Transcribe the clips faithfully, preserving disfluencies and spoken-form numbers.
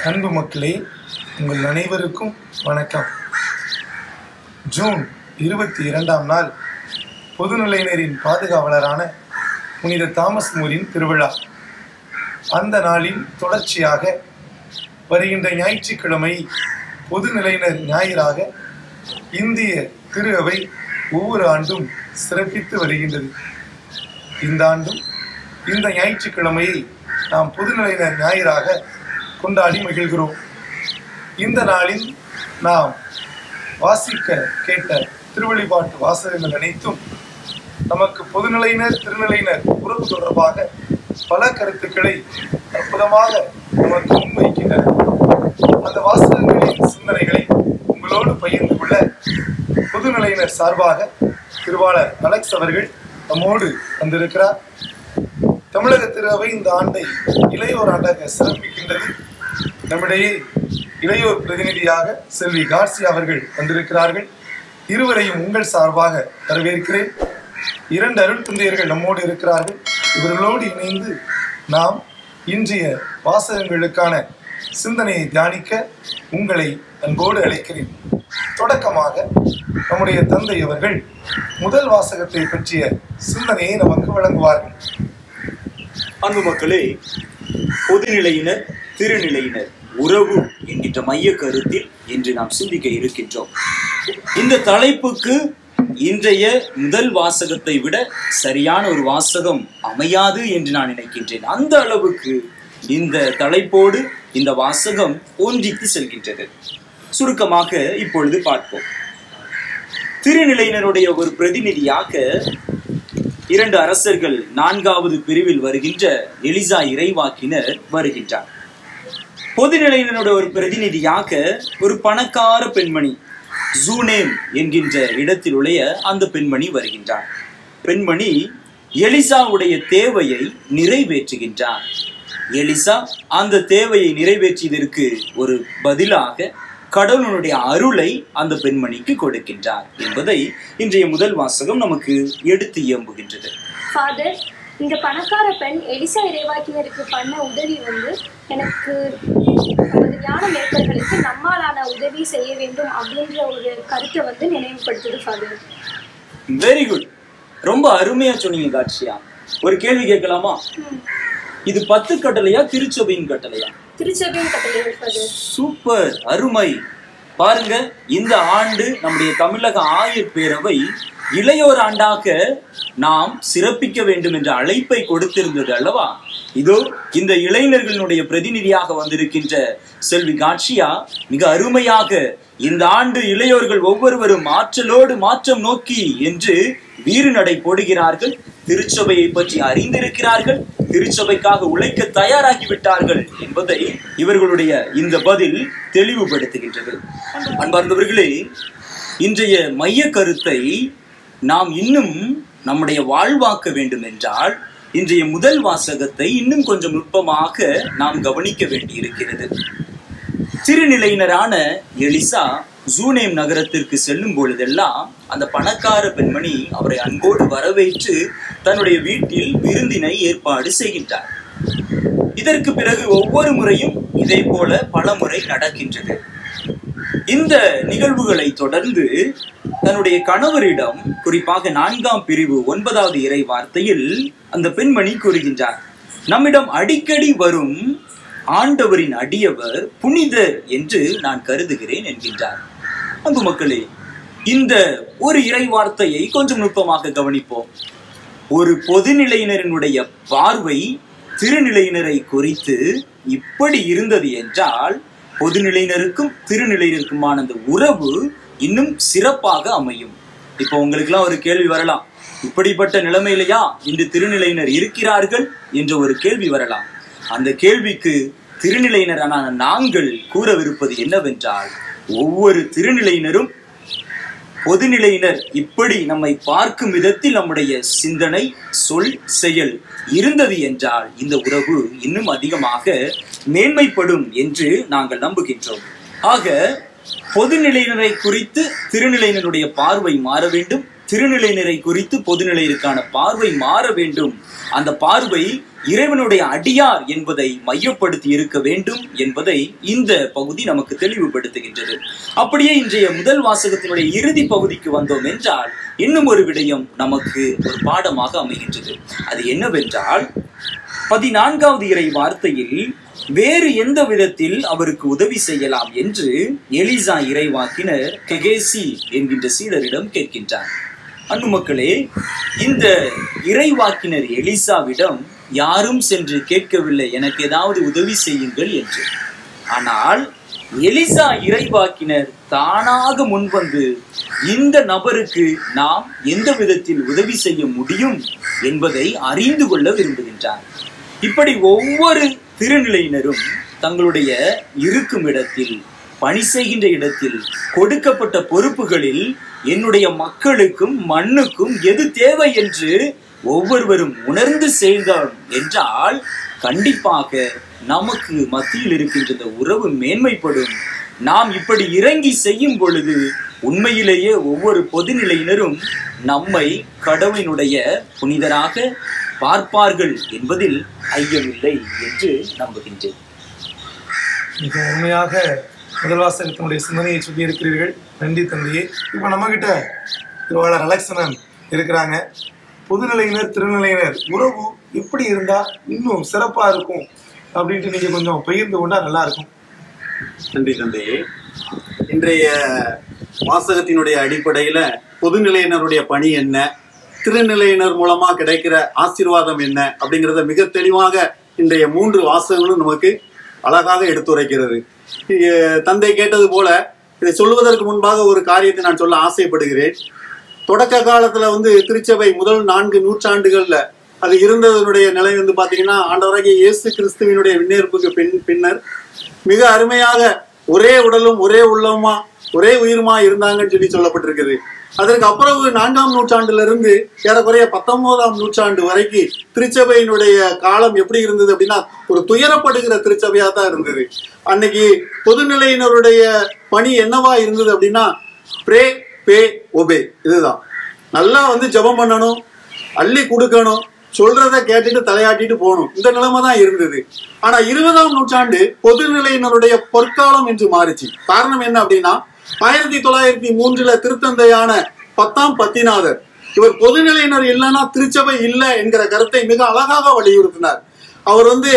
அன்பு மக்களே, உங்கள் அனைவருக்கும் வணக்கம். ஜூன் இருபத்தி இரண்டாம் நாள் பொதுநிலையினரின் பாதுகாவலரான புனித தாமஸ் மூரின் திருவிழா. அந்த நாளின் தொடர்ச்சியாக வருகின்ற ஞாயிற்றுக்கிழமை பொதுநிலையினர் ஞாயிறாக இந்திய திரு அவை ஒவ்வொரு ஆண்டும் சிறப்பித்து வருகின்றது. இந்த ஆண்டும் இந்த ஞாயிற்றுக்கிழமையை நாம் பொதுநிலையினர் ஞாயிறாக கொண்டாடி மகிழ்கிறோம். இந்த நாளில் நாம் வாசிக்க கேட்ட திருவழிபாட்டு வாசகங்கள் அனைத்தும் நமக்கு பொதுநிலையினர் திருநிலையினர் உறவு தொடர்பாக பல கருத்துக்களை அற்புதமாக நமக்கு முன்வைக்கின்றன. அந்த வாசகங்களின் சிந்தனைகளை உங்களோடு பகிர்ந்து கொள்ள பொதுநிலையினர் சார்பாக திருவாளர் அலெக்ஸ் அவர்கள் நம்மோடு வந்திருக்கிறார். தமிழக திரு அவை இந்த ஆண்டை இளையோர் ஆண்டாக சிறப்பிக்கின்றது. நம்மிடையே இளையோர் பிரதிநிதியாக செல்வி கார்சியா அவர்கள் வந்திருக்கிறார்கள். இருவரையும் உங்கள் சார்பாக வரவேற்கிறேன். இரண்டு அருள் தந்தையர்கள் நம்மோடு இருக்கிறார்கள். இவர்களோடு இணைந்து நாம் இன்றைய வாசகங்களுக்கான சிந்தனையை தியானிக்க உங்களை அன்போடு அழைக்கிறேன். தொடக்கமாக நம்முடைய தந்தை அவர்கள் முதல் வாசகத்தை பற்றிய சிந்தனையை நமக்கு வழங்குவார்கள். அன்பு மக்களே, பொதுநிலையினர் திருநிலையினர் உறவு என்கின்ற மைய கருத்தில் இன்று நாம் சிந்திக்க இருக்கின்றோம். இந்த தலைப்புக்கு இன்றைய முதல் வாசகத்தை விட சரியான ஒரு வாசகம் அமையாது என்று நான் நினைக்கின்றேன். அந்த அளவுக்கு இந்த தலைப்போடு இந்த வாசகம் ஒன்றித்து செல்கின்றது. சுருக்கமாக இப்பொழுது பார்ப்போம். திருநிலையினருடைய ஒரு பிரதிநிதியாக இரண்டு அரசர்கள் நான்காவது பிரிவில் வருகின்ற எலிசா இறைவாக்கினர் வருகின்றார். பொதுநிலையினருடைய ஒரு பிரதிநிதியாக ஒரு பணக்கார பெண்மணி ஜூனேம் என்கின்ற இடத்தில் உடைய அந்த பெண்மணி வருகின்றார். பெண்மணி எலிசாவுடைய தேவையை நிறைவேற்றுகின்றார். எலிசா அந்த தேவையை நிறைவேற்றியதற்கு ஒரு பதிலாக கடவுளுடைய அருளை அந்த பெண்மணிக்கு கொடுக்கின்றார் என்பதை இன்றைய முதல் வாசகம் நமக்கு எடுத்து இயம்புகின்றது. ஃபாதர், இந்த பணக்கார பெண் எலிசா இறைவாக்கினருக்கு பண்ண உதவி வந்து எனக்கு நமது ஞான மேற்கர்களுக்கு நம்மாலான உதவி செய்ய வேண்டும் அப்படின்ற ஒரு கருத்தை வந்து நினைவுபடுத்துது ஃபாதர். வெரி குட், ரொம்ப அருமையா சொன்னீங்க காட்சியா. ஒரு கேள்வி கேட்கலாமா? இது பத்து கட்டளையா திருச்சபையின் கட்டளையா? திருச்சபையின் கட்டளைகள் ஃபாதர். சூப்பர், அருமை. பாருங்க, இந்த ஆண்டு நம்முடைய தமிழக ஆயர் பேரவை இளையோர் ஆண்டாக நாம் சிறப்பிக்க வேண்டும் என்ற அழைப்பை கொடுத்திருந்தது அல்லவா? இதோ இந்த இளைஞர்களுடைய பிரதிநிதியாக வந்திருக்கின்ற செல்வி காட்சியா மிக அருமையாக இந்த ஆண்டு இளையோர்கள் ஒவ்வொருவரும் ஆற்றலோடு மாற்றம் நோக்கி என்று வீறு நடை போடுகிறார்கள். திருச்சபையை பற்றி அறிந்திருக்கிறார்கள், திருச்சபைக்காக உழைக்க தயாராகிவிட்டார்கள் என்பதை இவர்களுடைய இந்த பதில் தெளிவுபடுத்துகின்றது. அன்பார்ந்தவர்களே, இன்றைய மைய கருத்தை நாம் இன்னும் நம்முடைய வாழ்வாக்க வேண்டும் என்றால் இன்றைய முதல் வாசகத்தை இன்னும் கொஞ்சம் நுட்பமாக நாம் கவனிக்க வேண்டியிருக்கிறது. திருநிலையினரான எலிசா ஜூனேம் நகரத்திற்கு செல்லும் பொழுதெல்லாம் அந்த பணக்கார பெண்மணி அவரை அன்போடு வரவேற்று தன்னுடைய வீட்டில் விருந்தினை ஏற்பாடு செய்கின்றார். இதற்கு பிறகு ஒவ்வொரு முறையும் இதே போல பல முறை நடக்கின்றது. இந்த நிகழ்வுகளை தொடர்ந்து தன்னுடைய கணவரிடம், குறிப்பாக நான்காம் பிரிவு ஒன்பதாவது இறை வார்த்தையில் அந்த பெண்மணி கூறுகின்றார், நம்மிடம் அடிக்கடி வரும் ஆண்டவரின் அடியவர் புனிதர் என்று நான் கருதுகிறேன் என்கின்றார். அன்பு மக்களே, இந்த ஒரு இறை வார்த்தையை கொஞ்சம் நுட்பமாக கவனிப்போம். ஒரு பொதுநிலையினரினுடைய பார்வை திருநிலையினரை குறித்து இப்படி இருந்தது என்றால் பொதுநிலையினருக்கும் திருநிலையினருக்குமான அந்த உறவு இன்னும் சிறப்பாக அமையும். இப்போ உங்களுக்கெல்லாம் ஒரு கேள்வி வரலாம், இப்படிப்பட்ட நிலைமையிலையா இன்று திருநிலையினர் இருக்கிறார்கள் என்ற ஒரு கேள்வி வரலாம். அந்த கேள்விக்கு திருநிலையினரான நாங்கள் கூறவிருப்பது என்னவென்றால், ஒவ்வொரு திருநிலையினரும் பொதுநிலையினர் இப்படி நம்மை பார்க்கும் விதத்தில் நம்முடைய சிந்தனை, சொல், செயல் இருந்தது என்றால் இந்த உறவு இன்னும் அதிகமாக மேன்மைப்படும் என்று நாங்கள் நம்புகின்றோம். ஆக பொதுநிலையினரை குறித்து திருநிலையினருடைய பார்வை மாற வேண்டும், திருநிலையினரை குறித்து பொதுநிலையினருக்கான பார்வை மாற வேண்டும். அந்த பார்வை இறைவனுடைய அடியார் என்பதை மையப்படுத்தி இருக்க வேண்டும் என்பதை இந்த பகுதி நமக்கு தெளிவுபடுத்துகின்றது. அப்படியே இன்றைய முதல் வாசகத்தினுடைய இறுதி பகுதிக்கு வந்தோம் என்றால் இன்னும் ஒரு விடயம் நமக்கு ஒரு பாடமாக அமைகின்றது. அது என்னவென்றால், பதினான்காவது இறை வார்த்தையில் வேறு எந்த விதத்தில் அவருக்கு உதவி செய்யலாம் என்று எலிசா இறைவாக்கினர் கெகேசி என்கின்ற சீடரிடம் கேட்கின்றார். அன்பு மக்களே, இந்த இறைவாக்கினர் எலிசாவிடம் யாரும் சென்று கேட்கவில்லை எனக்கு ஏதாவது உதவி செய்யுங்கள் என்று. ஆனால் எலிசா இறைவாக்கினர் தானாக முன்வந்து இந்த நபருக்கு நாம் எந்த விதத்தில் உதவி செய்ய முடியும் என்பதை அறிந்து கொள்ள விரும்புகின்றார். இப்படி ஒவ்வொரு திருநிலையினரும் தங்களுடைய இருக்கும் இடத்தில், பணி செய்கின்ற இடத்தில், கொடுக்கப்பட்ட பொறுப்புகளில் என்னுடைய மக்களுக்கும் மண்ணுக்கும் எது தேவை என்று ஒவ்வொருவரும் உணர்ந்து செய்தோம் என்றால் கண்டிப்பாக நமக்கு மத்தியில் இருக்கின்ற இந்த உறவு மேன்மைப்படும். நாம் இப்படி இறங்கி செய்யும் பொழுது உண்மையிலேயே ஒவ்வொரு பொதுநிலையினரும் நம்மை கடவுளினுடைய புனிதராக பார்ப்பார்கள் என்பதில் ஐயமில்லை என்று நம்புகின்றேன். மிக உண்மையாக முதல் வாசகத்தினுடைய சிந்தனையை சொல்லி இருக்கிறீர்கள். நன்றி தந்தையே. இப்போ நம்ம கிட்ட திருவாளர் அலெக்சனன் இருக்கிறாங்க. பொதுநிலையினர் திருநிலையினர் உறவு எப்படி இருந்தா இன்னும் சிறப்பா இருக்கும் அப்படின்ட்டு நீங்க கொஞ்சம் பகிர்ந்து கொண்டா நல்லா இருக்கும். நன்றி தந்தையே. இன்றைய வாசகத்தினுடைய அடிப்படையில பொதுநிலையினருடைய பணி என்ன, திருநிலையினர் மூலமா கிடைக்கிற ஆசீர்வாதம் என்ன அப்படிங்கிறத மிக தெளிவாக இன்றைய மூன்று வாசகங்களும் நமக்கு அழகாக எடுத்துரைக்கிறது. தந்தை கேட்டது போல இதை சொல்வதற்கு முன்பாக ஒரு காரியத்தை நான் சொல்ல ஆசைப்படுகிறேன். தொடக்க காலத்துல வந்து திருச்சபை முதல் நான்கு நூற்றாண்டுகள்ல அது இருந்ததனுடைய நிலை வந்து பாத்தீங்கன்னா, ஆண்டவராகிய இயேசு கிறிஸ்துவினுடைய விண்ணேற்புக்கு பின் பின்னர் மிக அருமையாக ஒரே உடலும் ஒரே உள்ளமா ஒரே உயிருமா இருந்தாங்கன்னு சொல்லி சொல்லப்பட்டிருக்குது. அதற்கு அப்புறம் நான்காம் நூற்றாண்டுல இருந்து ஏறக்குறைய பத்தொன்பதாம் நூற்றாண்டு வரைக்கும் திருச்சபையினுடைய காலம் எப்படி இருந்தது அப்படின்னா, ஒரு துயரப்படுகிற திருச்சபையா தான் இருந்தது. அன்னைக்கு பொதுநிலையினருடைய பணி என்னவா இருந்தது அப்படின்னா, ப்ரே பே ஒபே, இதுதான். நல்லா வந்து ஜெபம் பண்ணணும், அள்ளி கொடுக்கணும், சொல்றத கேட்டுட்டு தலையாட்டிட்டு போகணும், இந்த நிலைமை தான் இருந்தது. ஆனா இருபதாம் நூற்றாண்டு பொதுநிலையினருடைய பொற்காலம் என்று மாறிச்சு. காரணம் என்ன அப்படின்னா, ஆயிரத்தி தொள்ளாயிரத்தி மூன்றுல திருத்தந்தையான பத்தாம் பத்திநாதர் இவர் பொதுநிலையினர் இல்லைன்னா திருச்சபை இல்லை என்கிற கருத்தை மிக அழகாக வலியுறுத்தினார். அவர் வந்து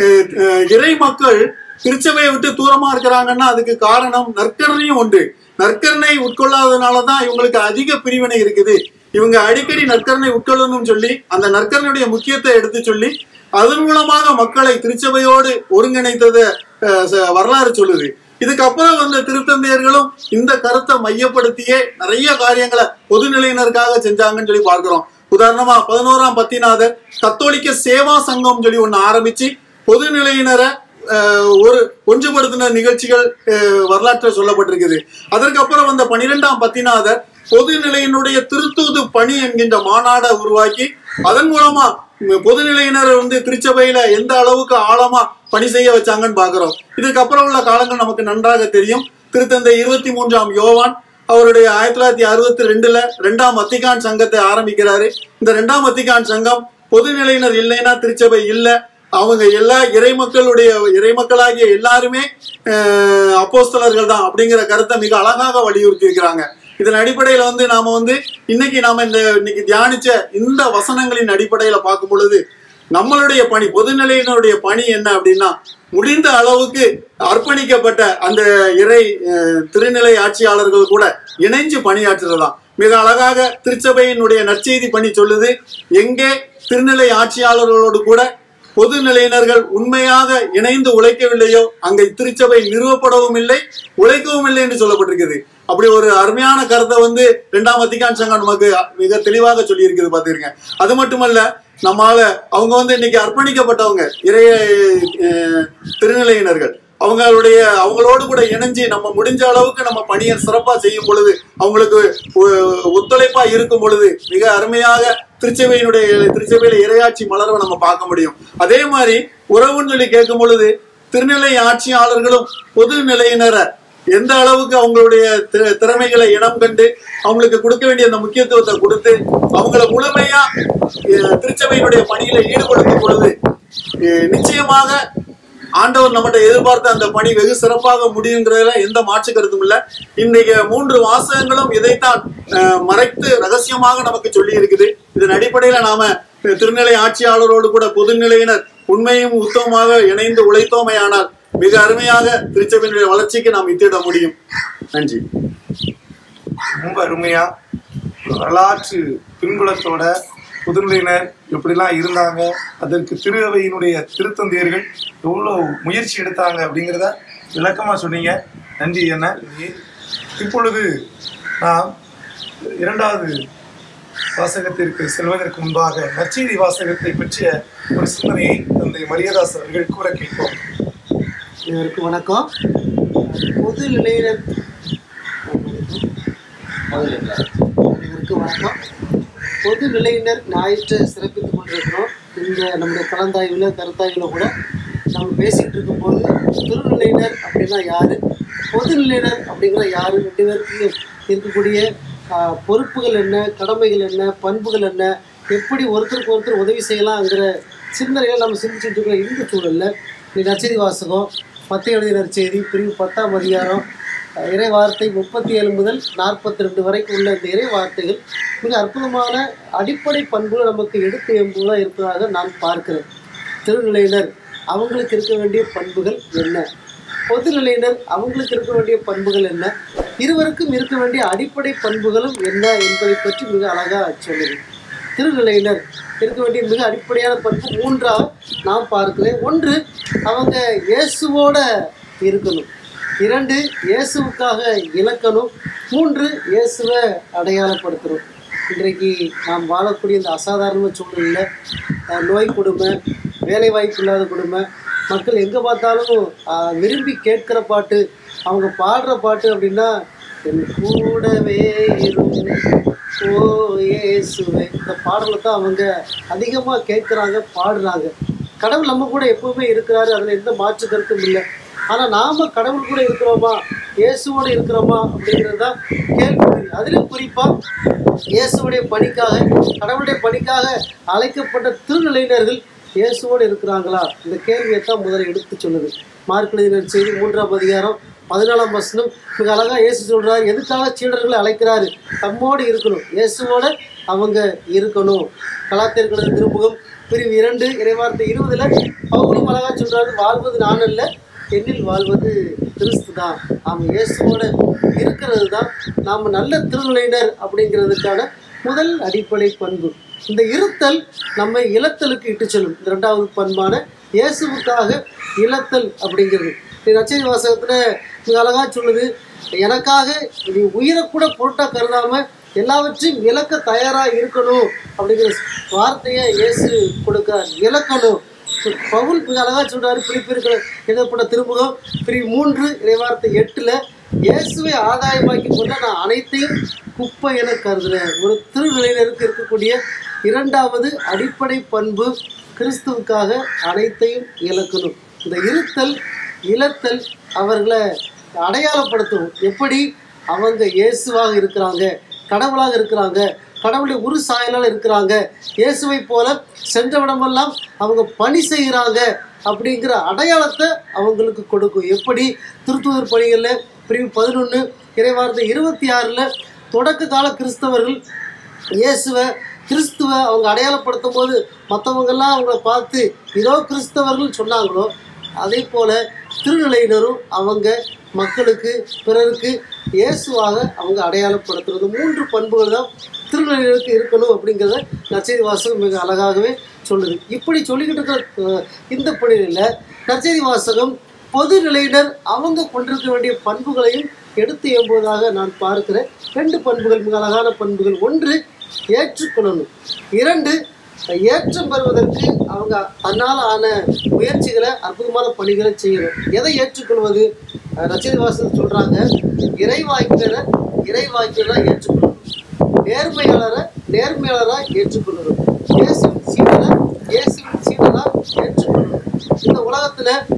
இறை மக்கள் திருச்சபையை விட்டு தூரமா இருக்கிறாங்கன்னா அதுக்கு காரணம் நற்கரணையும் உண்டு. நற்கரணை உட்கொள்ளாததுனாலதான் இவங்களுக்கு அதிக பிரிவினை இருக்குது. இவங்க அடிக்கடி நற்கரணை உட்கொள்ளணும்னு சொல்லி அந்த நற்கரணையுடைய முக்கியத்தை எடுத்து சொல்லி அதன் மூலமாக மக்களை திருச்சபையோடு ஒருங்கிணைத்ததை வரலாறு சொல்லுது. இதுக்கப்புறம் வந்த திருத்தந்தையர்களும் இந்த கருத்தை மையப்படுத்தியே நிறைய காரியங்களை பொதுநிலையினருக்காக செஞ்சாங்கன்னு சொல்லி பார்க்கிறோம். உதாரணமா பதினோராம் பத்திநாதர் கத்தோலிக்க சேவா சங்கம் சொல்லி ஒண்ணு ஆரம்பிச்சு பொதுநிலையினரை ஒரு ஒன்றுபடுத்தின நிகழ்ச்சிகள் வரலாற்றில் சொல்லப்பட்டிருக்குது. அதற்கப்புறம் வந்த பனிரெண்டாம் பத்திநாதர் பொதுநிலையினுடைய திருத்தூது பணி என்கின்ற மாநாடை உருவாக்கி அதன் மூலமா பொதுநிலையினர் வந்து திருச்சபையில எந்த அளவுக்கு ஆழமா பணி செய்ய வச்சாங்கன்னு பாக்குறோம். இதுக்கப்புறம் உள்ள காலங்கள் நமக்கு நன்றாக தெரியும். திருத்தந்தை இருபத்தி மூன்றாம் யோவான் அவருடைய ஆயிரத்தி தொள்ளாயிரத்தி அறுபத்தி ரெண்டுல ரெண்டாம் வத்திக்கான் சங்கத்தை ஆரம்பிக்கிறாரு. இந்த ரெண்டாம் வத்திக்கான் சங்கம் பொதுநிலையினர் இல்லைன்னா திருச்சபை இல்லை, அவங்க எல்லா இறைமக்களுடைய இறைமக்களாகிய எல்லாருமே அப்போஸ்தலர்கள் தான் அப்படிங்கிற கருத்தை மிக அழகாக வலியுறுத்தி இருக்கிறாங்க. இதன் அடிப்படையில வந்து நாம வந்து இன்னைக்கு நாம இந்த இன்னைக்கு தியானிச்ச இந்த வசனங்களின் அடிப்படையில பார்க்கும் பொழுது நம்மளுடைய பணி, பொதுநிலையினருடைய பணி என்ன அப்படின்னா, முடிந்த அளவுக்கு அர்ப்பணிக்கப்பட்ட அந்த இறை திருநிலை ஆட்சியாளர்கள் கூட இணைஞ்சு பணியாற்றுறதுதான். மிக அழகாக திருச்சபையினுடைய நற்செய்தி பணி சொல்லுது, எங்கே திருநிலை ஆட்சியாளர்களோடு கூட பொதுநிலையினர்கள் உண்மையாக இணைந்து உழைக்கவில்லையோ அங்கே திருச்சபை நிறுவப்படவும் இல்லை, உழைக்கவும் இல்லை என்று சொல்லப்பட்டிருக்குது. அப்படி ஒரு அருமையான கருத்தை வந்து இரண்டாம் வத்திக்கான் சங்கம் நமக்கு மிக தெளிவாக சொல்லி இருக்குது பாத்துருங்க. அது மட்டுமல்ல, நம்மால அவங்க வந்து இன்னைக்கு அர்ப்பணிக்கப்பட்டவங்க இறைய திருநிலையினர்கள், அவங்களுடைய அவங்களோடு கூட இணைஞ்சு நம்ம முடிஞ்ச அளவுக்கு நம்ம பணியை சிறப்பா செய்யும் பொழுது, அவங்களுக்கு ஒத்துழைப்பா இருக்கும் பொழுது மிக அருமையாக திருச்சபையினுடைய திருச்சபையில இறையாட்சி மலர்வை நம்ம பார்க்க முடியும். அதே மாதிரி உறவுன்னு சொல்லி கேட்கும் பொழுது திருநிலை ஆட்சியாளர்களும் பொது நிலையினரை எந்த அளவுக்கு அவங்களுடைய திறமைகளை இனம் கண்டு அவங்களுக்கு கொடுக்க வேண்டிய அந்த முக்கியத்துவத்தை கொடுத்து அவங்களை முழுமையா திருச்சபையினுடைய பணியில ஈடுபடுத்தும் பொழுது நிச்சயமாக ஆண்டவர் நம்மகிட்ட எதிர்பார்த்த அந்த பணி வெகு சிறப்பாக முடியுங்கிறதுல எந்த மாற்று கருத்தும் இல்லை. இன்றைக்கு மூன்று வாசகங்களும் இதைத்தான் மறைத்து ரகசியமாக நமக்கு சொல்லி இருக்குது. இதன் அடிப்படையில நாம திருநிலை ஆட்சியாளரோடு கூட பொதுநிலையினர் உண்மையும் உத்தமமாக இணைந்து உழைத்தோமையானால் மிக அருமையாக திருச்சபையினுடைய வளர்ச்சிக்கு நாம் இத்திட முடியும். நன்றி. ரொம்ப அருமையா வரலாற்று பின்புலத்தோட புதுநிலையினர் எப்படிலாம் இருந்தாங்க, அதற்கு திரு அவையினுடைய திருத்தந்தையர்கள் எவ்வளோ முயற்சி எடுத்தாங்க அப்படிங்கிறத விளக்கமாக சொன்னீங்க. நன்றி என்ன. இப்பொழுது நாம் இரண்டாவது வாசகத்திற்கு செல்வதற்கு முன்பாக நற்செய்தி வாசகத்தை பற்றிய ஒரு சிந்தனையை தந்தை மரியதாஸ் அவர்கள் கூற கேட்போம். இதற்கு வணக்கம். பொது நிலையினர் இதற்கு வணக்கம். பொது நிலையினர் ஞாயிற்று சிறப்பித்துக் கொண்டிருக்கிறோம். இந்த நம்முடைய கலந்தாய்வில் கருத்தாய்வில் கூட நம்ம பேசிகிட்டு இருக்கும்போது திருநிலையினர் அப்படின்னா யாரு, பொது நிலையினர் அப்படிங்கிற யாரு, ரெண்டு பேருக்கு இருக்கக்கூடிய பொறுப்புகள் என்ன, கடமைகள் என்ன, பண்புகள் என்ன, எப்படி ஒருத்தருக்கு ஒருத்தர் உதவி செய்யலாம்ங்கிற சிந்தனைகளை நம்ம சிந்திச்சுட்டு இருக்கிற இந்த சூழலில் இந்த நற்செய்தி வாசகம் மத்திய எழுதிய நற்செய்தி பிரிவு பத்தாம் அதிகாரம் இறை வார்த்தை முப்பத்தி ஏழு முதல் நாற்பத்தி ரெண்டு வரைக்கும் உள்ள இந்த இறை வார்த்தைகள் மிக அற்புதமான அடிப்படை பண்புகள் நமக்கு எடுத்து எம்புவதாக இருப்பதாக நான் பார்க்கிறேன். திருநிலையினர் அவங்களுக்கு இருக்க வேண்டிய பண்புகள் என்ன, பொதுநிலையினர் அவங்களுக்கு இருக்க வேண்டிய பண்புகள் என்ன, இருவருக்கும் இருக்க வேண்டிய அடிப்படை பண்புகளும் என்ன என்பதை பற்றி மிக அழகாக சொல்லுது. திருநிலையினர் இருக்க வேண்டிய மிக அடிப்படையான பண்பு மூன்றாக நான் பார்க்கிறேன். ஒன்று, அவங்க இயேசுவோட இருக்கணும். இரண்டு, இயேசுவுக்காக இலக்கணும். மூன்று, இயேசுவை அடையாளப்படுத்தணும். இன்றைக்கு நாம் வாழக்கூடிய இந்த அசாதாரண சூழ்நிலையில் நோய் கொடுமை, வேலை வாய்ப்பு இல்லாத கொடுமை, மக்கள் எங்கே பார்த்தாலும் விரும்பி கேட்குற பாட்டு, அவங்க பாடுற பாட்டு அப்படின்னா என் கூடவே ஓ இயேசுவே, இந்த பாடலை தான் அவங்க அதிகமாக கேட்குறாங்க, பாடுறாங்க. கடவுள் நம்ம கூட எப்பவுமே இருக்கிறாரு, அதில் எந்த மாற்று கருத்தும் இல்லை. ஆனால் நாம் கடவுள் கூட இருக்கிறோமா, இயேசுவோடு இருக்கிறோமா அப்படிங்கிறது தான் கேள்வி. அதிலும் குறிப்பாக இயேசுடைய பணிக்காக, கடவுளுடைய பணிக்காக அழைக்கப்பட்ட திருநிலையினர்கள் இயேசுவோடு இருக்கிறாங்களா, இந்த கேள்வியை தான் முதல்ல எடுத்து சொல்லுது. மார்க் எழுதிய நற்செய்தி மூன்றாம் அதிகாரம் பதினாலாம் வசனம் மிக அழகாக இயேசு சொல்கிறார், எதுக்காக சீடர்களை அழைக்கிறாரு, தம்மோடு இருக்கணும், இயேசுவோட அவங்க இருக்கணும். கலாத்தியர்களது திருமுகம் பிரிவு இரண்டு இறைவார்த்தை இருபதுல அவங்களும் அழகாக சொல்கிறாரு, வாழ்வது நான் அல்ல, என்னில் வாழ்வது கிறிஸ்து தான். நாம் இயேசுவோட இருக்கிறது தான் நாம் நல்ல திருநிலையினர் அப்படிங்கிறதுக்கான முதல் அடிப்படை பண்பு. இந்த இருத்தல் நம்மை இலத்தலுக்கு இட்டு செல்லும். இந்த ரெண்டாவது பண்பான இயேசுவுக்காக இலத்தல் அப்படிங்கிறது நற்செய்தி வாசகத்தில் மிக அழகாக சொல்லுது, எனக்காக நீ உயிரை கூட பொருட்டாக கருதாமல் எல்லாவற்றையும் இழக்க தயாராக இருக்கணும் அப்படிங்கிற வார்த்தையை இயேசு கொடுக்கிறார். இழக்கணும். பவுல் மிக அழகாக சொல்றாரு, பிரிப்பிற்கிற எழுதப்பட்ட திருமுகம் பிரிவு மூன்று இறைவார்த்தை எட்டுல, இயேசுவை ஆதாயமாக்கி கொண்ட நான் அனைத்தையும் குப்பை என கருதுறேன். ஒரு திருநிலையினருக்கு இருக்கக்கூடிய இரண்டாவது அடிப்படை பண்பு கிறிஸ்துவுக்காக அனைத்தையும் இழக்கணும். இந்த இருத்தல் இழத்தல் அவர்களை அடையாளப்படுத்தும். எப்படி அவங்க இயேசுவாக இருக்கிறாங்க, கடவுளாக இருக்கிறாங்க, கடவுளுடைய உரு சாயலால் இருக்கிறாங்க, இயேசுவை போல சென்றவிடமெல்லாம் அவங்க பணி செய்கிறாங்க அப்படிங்கிற அடையாளத்தை அவங்களுக்கு கொடுக்கும். எப்படி திருத்தூதர் பணிகளில் பிரிவு பதினொன்று இறைவார்த்தை இருபத்தி ஆறில் தொடக்க கால கிறிஸ்தவர்கள் இயேசுவை கிறிஸ்துவை அவங்க அடையாளப்படுத்தும் போது மற்றவங்கெல்லாம் அவங்கள பார்த்து இதோ கிறிஸ்தவர்கள் சொன்னாங்களோ, அதே போல் திருநிலையினரும் அவங்க மக்களுக்கு பிறருக்கு இயேசுவாக அவங்க அடையாளப்படுத்துறது. மூன்று பண்புகள் தான் திருநிலையினருக்கு இருக்கணும் அப்படிங்கிறத நற்செய்தி வாசகம் மிக அழகாகவே சொல்லுது. இப்படி சொல்லிக்கிட்டு இருக்கிற இந்த பணியில் நற்செய்தி வாசகம் பொது நிலையினர் அவங்க கொண்டிருக்க வேண்டிய பண்புகளையும் எடுத்து எம்புவதாக நான் பார்க்கிறேன். ரெண்டு பண்புகள் மிக அழகான பண்புகள். ஒன்று, ஏற்றுக்கொள்ளணும். இரண்டு, ஏற்றம் பெறுவதற்கு அவங்க தன்னால் ஆன முயற்சிகளை அற்புதமான பணிகளை செய்யணும். எதை ஏற்றுக்கொள்வது? நற்செய்தி வாசகம் சொல்றாங்க, இறைவாக்கினரை இறைவாக்கினரை ஏற்றுக்கொள்ளணும், நேர்மையாளரை நேர்மையாளராக ஏற்றுக்கொள்ளணும், இயேசுவின் சீடரை இயேசுவின் சீடராக ஏற்றுக்கொள்ளணும். இந்த உலகத்துல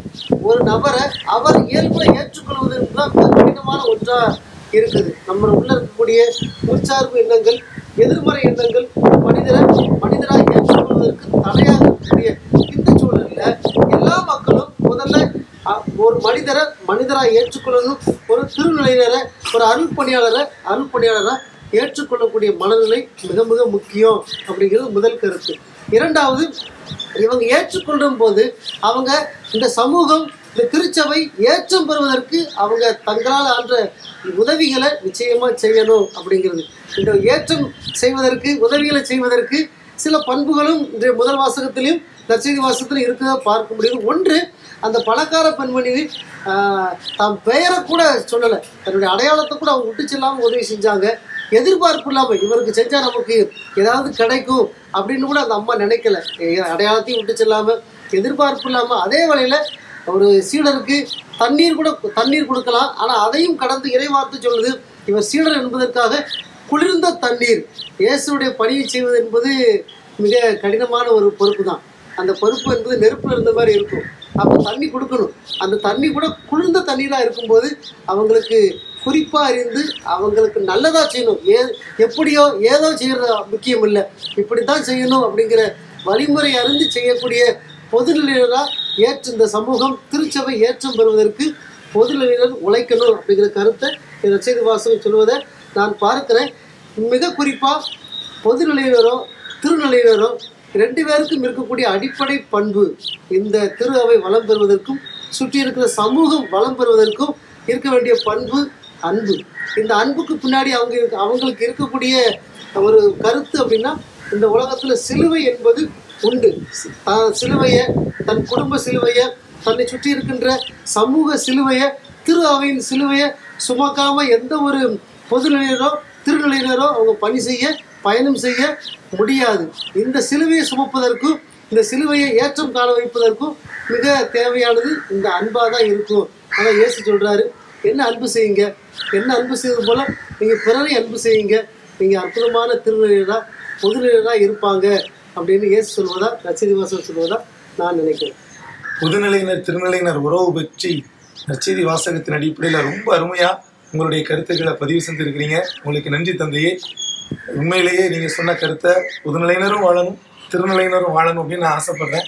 ஒரு நபரை அவர் இயல்பை ஏற்றுக்கொள்வது தான் மிக கடினமான ஒன்றா இருக்குது. நம்ம உள்ள இருக்கக்கூடிய முற்சார்பு எண்ணங்கள், எதிர்மறை எண்ணங்கள் மனிதரை மனிதராக ஏற்றுக்கொள்வதற்கு தடையாக இருக்கக்கூடிய இந்த சூழலில் எல்லா மக்களும் முதல்ல ஒரு மனிதரை மனிதராக ஏற்றுக்கொள்ளணும். ஒரு திருநிலையினரை, ஒரு அருள் பணியாளரை அருள் பணியாளரை ஏற்றுக்கொள்ளக்கூடிய மனநிலை மிக மிக முக்கியம் அப்படிங்கிறது முதல் கருத்து. இரண்டாவது, இவங்க ஏற்றுக்கொள்ளும் போது அவங்க இந்த சமூகம், இந்த திருச்சபை ஏற்றம் பெறுவதற்கு அவங்க தங்களால் ஆன்ற உதவிகளை நிச்சயமா செய்யணும் அப்படிங்கிறது. இந்த ஏற்றம் செய்வதற்கு, உதவிகளை செய்வதற்கு சில பண்புகளும் இன்றைய முதல் வாசகத்திலையும் நற்செய்தி வாசகத்திலும் இருக்கிறத பார்க்க முடியுது. ஒன்று, அந்த பணக்கார பெண்மணி தம் பெயரை கூட சொல்லலை, தன்னுடைய அடையாளத்தை கூட அவங்க விட்டு செல்லாமல் உதவி செஞ்சாங்க. எதிர்பார்ப்பு இல்லாமல் இவருக்கு செஞ்சால் நமக்கு ஏதாவது கிடைக்கும் அப்படின்னு கூட அந்த அம்மா நினைக்கல. அடையாளத்தையும் விட்டு செல்லாமல், எதிர்பார்ப்பு இல்லாமல், அதே வேளையில் ஒரு சீடருக்கு தண்ணீர் கூட தண்ணீர் கொடுக்கலாம். ஆனால் அதையும் கடந்து இறைவார்த்தை சொல்லுது, இவர் சீடர் என்பதற்காக குளிர்ந்த தண்ணீர். இயேசுடைய பணியை செய்வது என்பது மிக கடினமான ஒரு பொறுப்பு தான். அந்த பொறுப்பு என்பது நெருப்பில் இருந்த மாதிரி இருக்கும். அப்போ தண்ணி கொடுக்கணும். அந்த தண்ணி கூட குளிர்ந்த தண்ணீராக இருக்கும்போது அவங்களுக்கு குறிப்பாக அறிந்து அவங்களுக்கு நல்லதாக செய்யணும். ஏ எப்படியோ ஏதோ செய்கிறது முக்கியம் இல்லை, இப்படி தான் செய்யணும் அப்படிங்கிற வழிமுறை அறிந்து செய்யக்கூடிய பொதுநிலையினராக ஏற்று இந்த சமூகம் திருச்சபை ஏற்றம் பெறுவதற்கு பொதுநிலையினர் உழைக்கணும் அப்படிங்கிற கருத்தை இந்த செய்தி வாசகம் சொல்வதை நான் பார்க்கிறேன். மிக குறிப்பாக பொதுநிலையினரோ திருநிலையினரோ ரெண்டு பேருக்கும் இருக்கக்கூடிய அடிப்படை பண்பு, இந்த திரு அவை வளம் பெறுவதற்கும் சுற்றி இருக்கிற சமூகம் வளம் பெறுவதற்கும் இருக்க வேண்டிய பண்பு அன்பு. இந்த அன்புக்கு பின்னாடி அவங்க இருக்க அவங்களுக்கு இருக்கக்கூடிய ஒரு கருத்து அப்படின்னா, இந்த உலகத்தில் சிலுவை என்பது உண்டு. சிலுவையை, தன் குடும்ப சிலுவையை, தன்னை சுற்றி இருக்கின்ற சமூக சிலுவையை, திரு அவையின் சிலுவையை சுமக்காமல் எந்த ஒரு பொதுநிலையினரோ திருநிலையினரோ அவங்க பணி செய்ய, பயணம் செய்ய முடியாது. இந்த சிலுவையை சுமப்பதற்கும் இந்த சிலுவையை ஏற்றம் காண வைப்பதற்கும் மிக தேவையானது இந்த அன்பாக தான் இருக்கும். ஆனால் இயேசு சொல்கிறாரு, என்ன அன்பு செய்யுங்க, என்ன அன்பு செய்வது போல் நீங்கள் பிறரை அன்பு செய்யுங்க, நீங்கள் அற்புதமான திருநிலையினராக பொதுநிலையினராக இருப்பாங்க அப்படின்னு இயேசு சொல்வதா, நற்செய்தி வாசகம் சொல்வதா நான் நினைக்கிறேன். பொதுநிலையினர் திருநிலையினர் உறவு பற்றி நற்செய்தி வாசகத்தின் அடிப்படையில் ரொம்ப அருமையாக உங்களுடைய கருத்துக்களை பதிவு செஞ்சுருக்கிறீங்க. உங்களுக்கு நன்றி தந்தையே. உண்மையிலேயே நீங்கள் சொன்ன கருத்தை பொதுநிலையினரும் வாழணும், திருநிலையினரும் வாழணும் அப்படின்னு நான் ஆசைப்படுறேன்.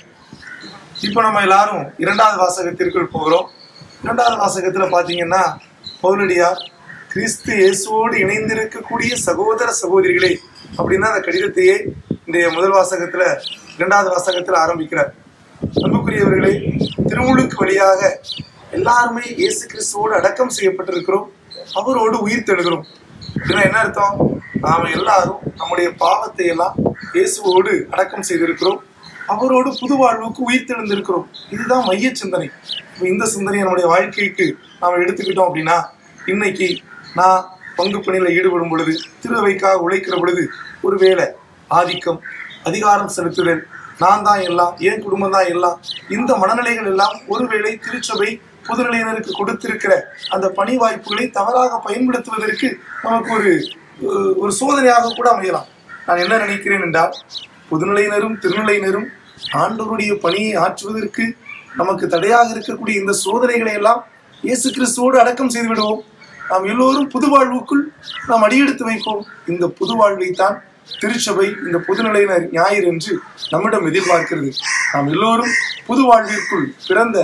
இப்போ நம்ம எல்லாரும் இரண்டாவது வாசகத்திற்குள் போகிறோம். இரண்டாவது வாசகத்தில் பார்த்தீங்கன்னா, பவுலடியார் கிறிஸ்து இயேசுவோடு இணைந்திருக்கக்கூடிய சகோதர சகோதரிகளே அப்படின்னா அந்த கடிதத்தையே இந்த முதல் வாசகத்தில் இரண்டாவது வாசகத்தில் ஆரம்பிக்கிறார். அன்புக்குரியவர்களே, திருமுழுக்கு வழியாக எல்லாருமே இயேசு கிறிஸ்துவோடு அடக்கம் செய்யப்பட்டிருக்கிறோம், அவரோடு உயிர் தெழுகிறோம். அப்படின்னா என்ன அர்த்தம்? நாம் எல்லாரும் நம்முடைய பாவத்தை எல்லாம் இயேசுவோடு அடக்கம் செய்திருக்கிறோம், அவரோடு புது வாழ்வுக்கு உயிர் தெழுந்திருக்கிறோம். இதுதான் மைய சிந்தனை. இந்த சிந்தனையை நம்முடைய வாழ்க்கைக்கு நாம் எடுத்துக்கிட்டோம் அப்படின்னா, இன்னைக்கு நான் பங்கு பணியில் ஈடுபடும் பொழுது, திருவைக்காக உழைக்கிற பொழுது, ஒருவேளை ஆதிக்கம், அதிகாரம் செலுத்துதல், நான் தான் எல்லாம், என் குடும்பம் தான் எல்லாம், இந்த மனநிலைகள் எல்லாம் ஒருவேளை திருச்சபை பொதுநிலையினருக்கு கொடுத்திருக்கிற அந்த பணி வாய்ப்புகளை தவறாக பயன்படுத்துவதற்கு நமக்கு ஒரு ஒரு சோதனையாக கூட அமையலாம். நான் என்ன நினைக்கிறேன் என்றால், பொதுநிலையினரும் திருநிலையினரும் ஆண்டவருடைய பணியை ஆற்றுவதற்கு நமக்கு தடையாக இருக்கக்கூடிய இந்த சோதனைகளை எல்லாம் இயேசு கிறிஸ்துவோடு அடக்கம் செய்து விடுவோம். நாம் எல்லோரும் புது வாழ்வுக்குள் நாம் அடியெடுத்து வைப்போம். இந்த புது வாழ்வை தான் திருச்சபை இந்த பொதுநிலையினர் ஞாயிறு என்று நம்மிடம் எதிர்பார்க்கிறது. நாம் எல்லோரும் புது வாழ்விற்குள் பிறந்த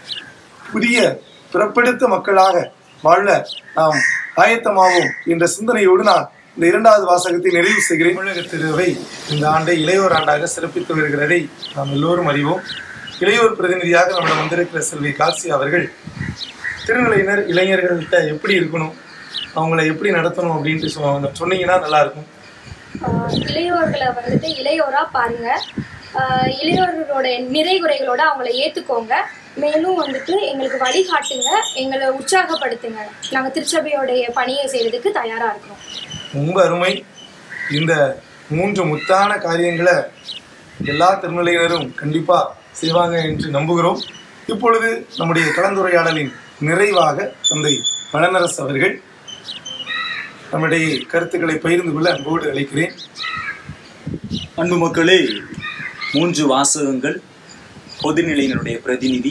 புதிய பிறப்பெடுத்த மக்களாக வாழ நாம் ஆயத்தமாவோம் என்ற சிந்தனையோடு நான் இந்த இரண்டாவது வாசகத்தை நிறைவு செய்கிறேன். தமிழக திருவை இந்த ஆண்டை இளையோர் ஆண்டாக சிறப்பித்து வருகிறதை நாம் எல்லோரும் அறிவோம். இளையோர் பிரதிநிதியாக நம்மிடம் வந்திருக்கிற செல்வி காசி அவர்கள் திருநிலையினர் இளைஞர்கள்கிட்ட எப்படி இருக்கணும், அவங்கள எப்படி நடத்தணும் அப்படின்ட்டு சொ சொன்னீங்கன்னா நல்லா இருக்கும். இளையோர்களை வந்துட்டு இளையோரா பாருங்க, இளையோர்களோட நிறை குறைகளோட அவங்கள ஏற்றுக்கோங்க, மேலும் வந்துட்டு எங்களுக்கு வழிகாட்டுங்க, எங்களை உற்சாகப்படுத்துங்க, நாங்கள் திருச்சபையோடைய பணியை செய்யறதுக்கு தயாராக இருக்கிறோம். ரொம்ப அருமை. இந்த மூன்று முத்தான காரியங்களை எல்லா திருநிலையினரும் கண்டிப்பாக செய்வாங்க என்று நம்புகிறோம். இப்பொழுது நம்முடைய கலந்துரையாடலின் நிறைவாக தந்தை வளனரசு அவர்கள் நம்முடைய கருத்துக்களை பகிர்ந்து கொள்ள அன்போடு அழைக்கிறேன். அன்பு மக்களே, மூன்று வாசகங்கள், பொதுநிலையினருடைய பிரதிநிதி,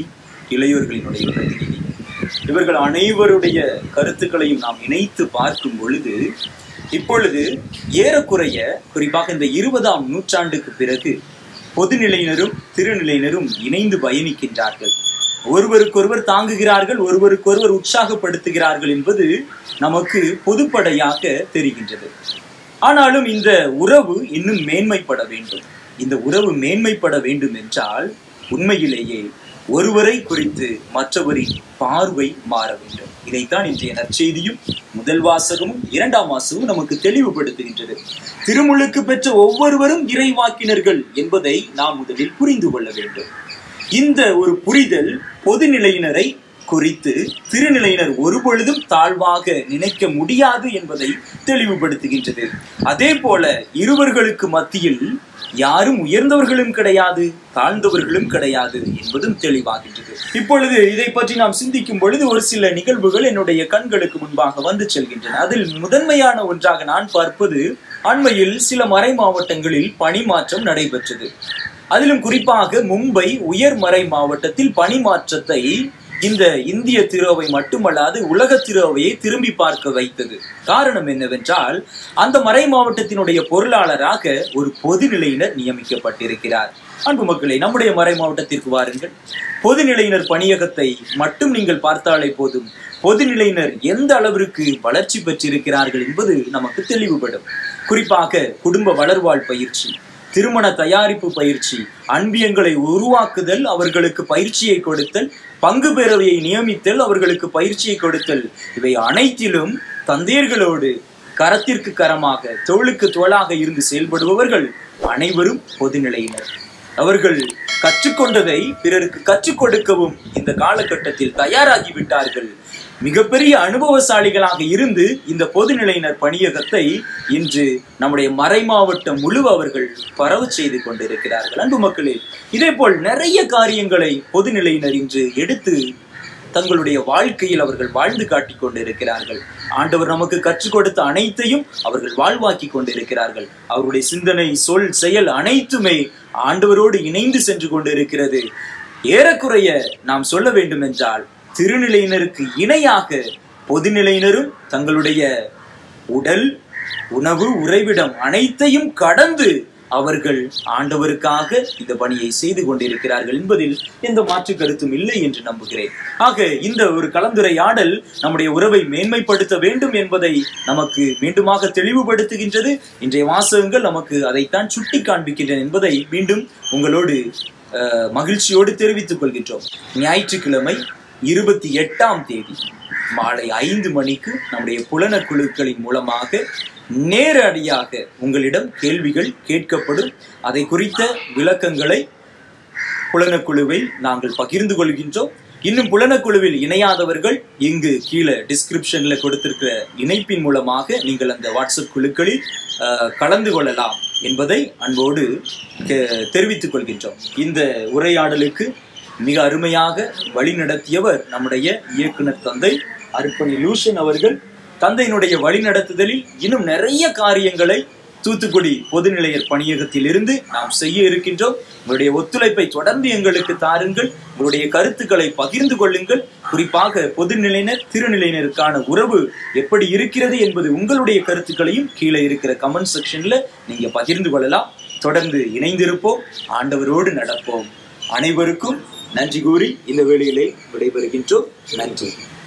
இளையோர்களினுடைய பிரதிநிதி. இவர்கள் அனைவருடைய கருத்துக்களையும் நாம் இணைத்து பார்க்கும் பொழுது இப்பொழுது ஏறக்குறைய குறிப்பாக இந்த இருபதாம் நூற்றாண்டுக்கு பிறகு பொதுநிலையினரும் திருநிலையினரும் இணைந்து பயணிக்கின்றார்கள். ஒருவருக்கொருவர் தாங்குகிறார்கள், ஒருவருக்கொருவர் உற்சாகப்படுத்துகிறார்கள் என்பது நமக்கு பொதுப்படையாக தெரிகின்றது. ஆனாலும் இந்த உறவு இன்னும் மேன்மைப்பட வேண்டும். இந்த உறவு மேன்மைப்பட வேண்டும் என்றால் உண்மையிலேயே ஒருவரை குறித்து மற்றவரின் பார்வை மாற வேண்டும். இதைத்தான் இன்றைய நற்செய்தியும் முதல் வாசகமும் இரண்டாம் வாசகமும் நமக்கு தெளிவுபடுத்துகின்றது. திருமுழுக்கு பெற்ற ஒவ்வொருவரும் இறைவாக்கினர்கள் என்பதை நாம் முதலில் புரிந்து கொள்ள வேண்டும். இந்த ஒரு புரிதல் பொதுநிலையினரை குறித்து திருநிலையினர் ஒருபொழுதும் தாழ்வாக நினைக்க முடியாது என்பதை தெளிவுபடுத்துகின்றது. அதே போல இருவர்களுக்கு மத்தியில் யாரும் உயர்ந்தவர்களும் கிடையாது, தாழ்ந்தவர்களும் கிடையாது என்பதும் தெளிவாகின்றது. இப்பொழுது இதை பற்றி நாம் சிந்திக்கும் பொழுது ஒரு சில நிகழ்வுகள் என்னுடைய கண்களுக்கு முன்பாக வந்து செல்கின்றன. அதில் முதன்மையான ஒன்றாக நான் பார்ப்பது, அண்மையில் சில மறை மாவட்டங்களில் பணிமாற்றம் நடைபெற்றது. அதிலும் குறிப்பாக மும்பை உயர்மறை மாவட்டத்தில் பணிமாற்றத்தை இந்த இந்திய திருவை மட்டுமல்லாது உலக திருவையை திரும்பி பார்க்க வைத்தது. காரணம் என்னவென்றால் அந்த மறை மாவட்டத்தினுடைய பொருளாளராக ஒரு பொதுநிலையினர் நியமிக்கப்பட்டிருக்கிறார். அன்பு மக்களே, நம்முடைய மறை மாவட்டத்திற்கு வாருங்கள். பொதுநிலையினர் பணியகத்தை மட்டும் நீங்கள் பார்த்தாலே போதும், பொதுநிலையினர் எந்த அளவிற்கு வளர்ச்சி பெற்றிருக்கிறார்கள் என்பது நமக்கு தெளிவுபடும். குறிப்பாக குடும்ப வளர்வாழ் பயிற்சி, திருமண தயாரிப்பு பயிற்சி, அன்பியங்களை உருவாக்குதல், அவர்களுக்கு பயிற்சியை கொடுத்தல், பங்கு பேரவையை நியமித்தல், அவர்களுக்கு பயிற்சியை கொடுத்தல், இவை அனைத்திலும் தந்தையர்களோடு கரத்திற்கு கரமாக தோளுக்கு தோளாக இருந்து செயல்படுபவர்கள் அனைவரும் பொதுநிலையினர். அவர்கள் கற்றுக்கொண்டதை பிறருக்கு கற்றுக் கொடுக்கவும் இந்த காலகட்டத்தில் தயாராகி விட்டார்கள். மிகப்பெரிய அனுபவசாலிகளாக இருந்து இந்த பொதுநிலையினர் பணியகத்தை இன்று நம்முடைய மறை மாவட்டம் முழு அவர்கள் பரவ செய்து கொண்டிருக்கிறார்கள். அன்பு மக்களே, இதே போல் நிறைய காரியங்களை பொதுநிலையினர் இன்று எடுத்து தங்களுடைய வாழ்க்கையில் அவர்கள் வாழ்ந்து காட்டிக் கொண்டிருக்கிறார்கள். ஆண்டவர் நமக்கு கற்றுக் கொடுத்த அனைத்தையும் அவர்கள் வாழ்வாக்கி கொண்டிருக்கிறார்கள். அவருடைய சிந்தனை, சொல், செயல் அனைத்துமே ஆண்டவரோடு இணைந்து சென்று கொண்டிருக்கிறது. ஏறக்குறைய நாம் சொல்ல வேண்டும் என்றால் திருநிலையினருக்கு இணையாக பொதுநிலையினரும் தங்களுடைய உடல், உணவு, உறைவிடம் அனைத்தையும் கடந்து அவர்கள் ஆண்டவருக்காக இந்த பணியை செய்து கொண்டிருக்கிறார்கள் என்பதில் எந்த மாற்று கருத்தும் இல்லை என்று நம்புகிறேன். ஆக இந்த ஒரு கலந்துரையாடல் நம்முடைய உறவை மேன்மைப்படுத்த வேண்டும் என்பதை நமக்கு மீண்டுமாக தெளிவுபடுத்துகின்றது. இன்றைய வாசகங்கள் நமக்கு அதைத்தான் சுட்டி காண்பிக்கின்றன என்பதை மீண்டும் உங்களோடு மகிழ்ச்சியோடு தெரிவித்துக் கொள்கின்றோம். ஞாயிற்றுக்கிழமை இருபத்தி எட்டாம் தேதி மாலை ஐந்து மணிக்கு நம்முடைய புலன குழுக்களின் மூலமாக நேரடியாக உங்களிடம் கேள்விகள் கேட்கப்படும். அதை குறித்த விளக்கங்களை புலனக்குழுவில் நாங்கள் பகிர்ந்து கொள்கின்றோம். இன்னும் புலனக்குழுவில் இணையாதவர்கள் இங்கு கீழே டிஸ்கிரிப்ஷன்ல கொடுத்திருக்கிற இணைப்பின் மூலமாக நீங்கள் அந்த வாட்ஸ்அப் குழுக்களில் கலந்து கொள்ளலாம் என்பதை அன்போடு தெரிவித்துக் கொள்கின்றோம். இந்த உரையாடலுக்கு மிக அருமையாக வழி நடத்தியவர் நம்முடைய இயக்குனர் தந்தை அர்ப்பணி லூஷன் அவர்கள். தந்தையினுடைய வழி நடத்துதலில் இன்னும் நிறைய காரியங்களை தூத்துக்குடி பொதுநிலையர் பணியகத்தில் இருந்து நாம் செய்ய இருக்கின்றோம். உங்களுடைய ஒத்துழைப்பை தொடர்ந்து எங்களுக்கு தாருங்கள். உங்களுடைய கருத்துக்களை பகிர்ந்து கொள்ளுங்கள். குறிப்பாக பொதுநிலையினர் திருநிலையினருக்கான உறவு எப்படி இருக்கிறது என்பது உங்களுடைய கருத்துக்களையும் கீழே இருக்கிற கமெண்ட் செக்ஷன்ல நீங்க பகிர்ந்து கொள்ளலாம். தொடர்ந்து இணைந்திருப்போம், ஆண்டவரோடு நடப்போம். அனைவருக்கும் நன்றி கூறி இந்த வேளையிலே விடைபெறுகின்றோம். நன்றி.